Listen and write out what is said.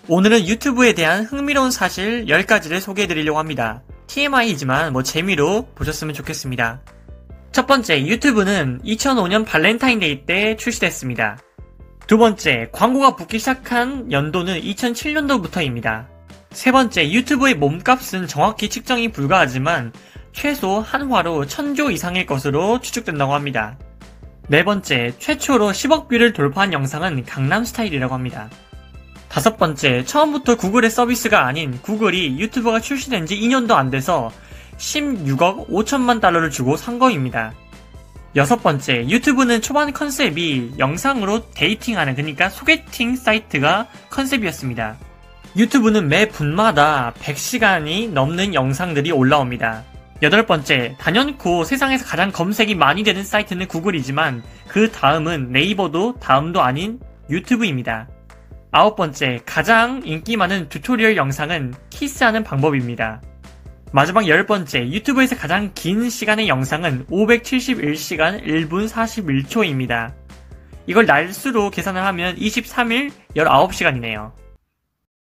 오늘은 유튜브에 대한 흥미로운 사실 10가지를 소개해드리려고 합니다. TMI이지만 재미로 보셨으면 좋겠습니다. 첫 번째, 유튜브는 2005년 발렌타인데이 때 출시됐습니다. 두 번째, 광고가 붙기 시작한 연도는 2007년도부터입니다. 세 번째, 유튜브의 몸값은 정확히 측정이 불가하지만 최소 한 화로 1000조 이상일 것으로 추측된다고 합니다. 네 번째, 최초로 10억 뷰를 돌파한 영상은 강남스타일이라고 합니다. 다섯 번째, 처음부터 구글의 서비스가 아닌 구글이 유튜브가 출시된 지 2년도 안 돼서 16억 5천만 달러를 주고 산 거입니다. 여섯 번째, 유튜브는 초반 컨셉이 영상으로 데이팅하는, 그러니까 소개팅 사이트가 컨셉이었습니다. 유튜브는 매 분마다 100시간이 넘는 영상들이 올라옵니다. 여덟 번째, 단연코 세상에서 가장 검색이 많이 되는 사이트는 구글이지만 그 다음은 네이버도 다음도 아닌 유튜브입니다. 아홉 번째, 가장 인기 많은 튜토리얼 영상은 키스하는 방법입니다. 마지막 열 번째, 유튜브에서 가장 긴 시간의 영상은 571시간 1분 41초입니다. 이걸 날수로 계산을 하면 23일 19시간이네요.